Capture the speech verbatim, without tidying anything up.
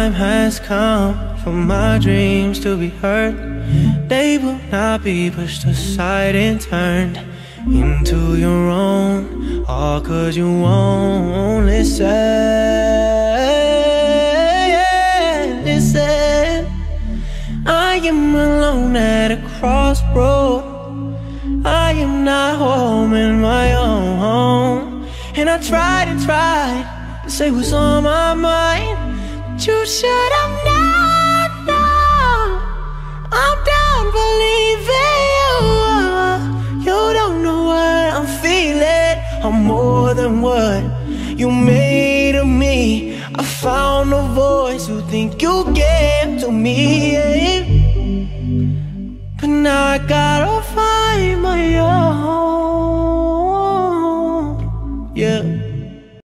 time has come for my dreams to be heard. They will not be pushed aside and turned into your own, all cause you won't listen. Listen, I am alone at a crossroad. I am not home in my own home. And I tried and tried to say what's on my mind, but you should have known. No, I'm done believing you. You don't know what I'm feeling. I'm more than what you made of me. I found a voice you think you gave to me, but now I gotta